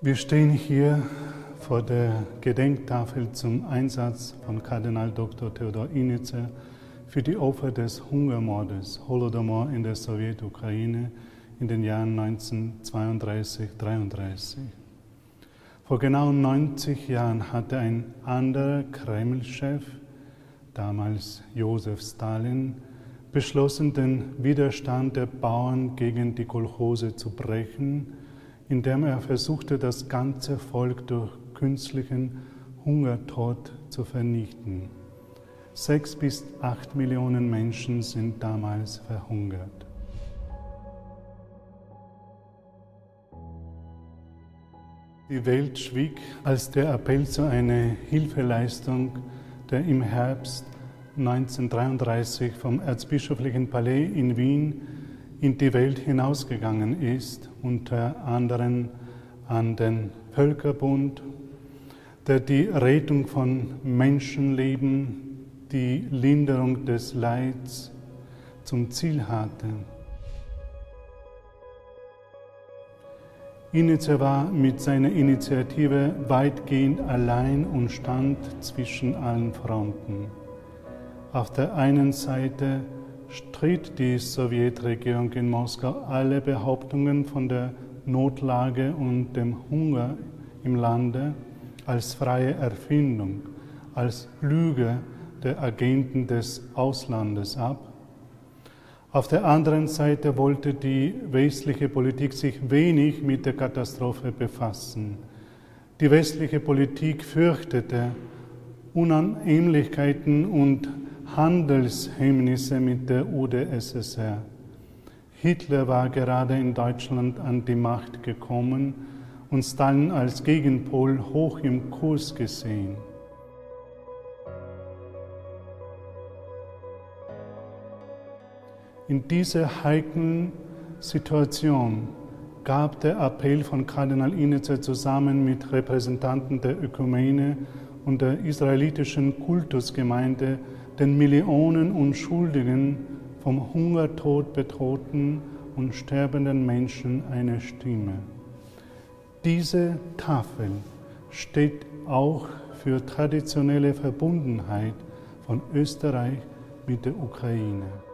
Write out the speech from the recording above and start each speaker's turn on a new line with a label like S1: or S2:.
S1: Wir stehen hier vor der Gedenktafel zum Einsatz von Kardinal Dr. Theodor Innitzer für die Opfer des Hungermordes, Holodomor in der Sowjetukraine in den Jahren 1932-33. Vor genau 90 Jahren hatte ein anderer Kreml-Chef, damals Josef Stalin, beschlossen, den Widerstand der Bauern gegen die Kolchose zu brechen, indem er versuchte, das ganze Volk durch künstlichen Hungertod zu vernichten. 6 bis 8 Millionen Menschen sind damals verhungert. Die Welt schwieg, als der Appell zu einer Hilfeleistung, der im Herbst 1933 vom Erzbischöflichen Palais in Wien in die Welt hinausgegangen ist, unter anderem an den Völkerbund, der die Rettung von Menschenleben, die Linderung des Leids zum Ziel hatte. Innitzer war mit seiner Initiative weitgehend allein und stand zwischen allen Fronten. Auf der einen Seite stritt die Sowjetregierung in Moskau alle Behauptungen von der Notlage und dem Hunger im Lande als freie Erfindung, als Lüge der Agenten des Auslandes ab. Auf der anderen Seite wollte die westliche Politik sich wenig mit der Katastrophe befassen. Die westliche Politik fürchtete Unannehmlichkeiten und Handelshemmnisse mit der UdSSR. Hitler war gerade in Deutschland an die Macht gekommen und Stalin als Gegenpol hoch im Kurs gesehen. In dieser heiklen Situation gab der Appell von Kardinal Innitzer zusammen mit Repräsentanten der Ökumene und der israelitischen Kultusgemeinde den Millionen Unschuldigen, vom Hungertod bedrohten und sterbenden Menschen eine Stimme. Diese Tafel steht auch für traditionelle Verbundenheit von Österreich mit der Ukraine.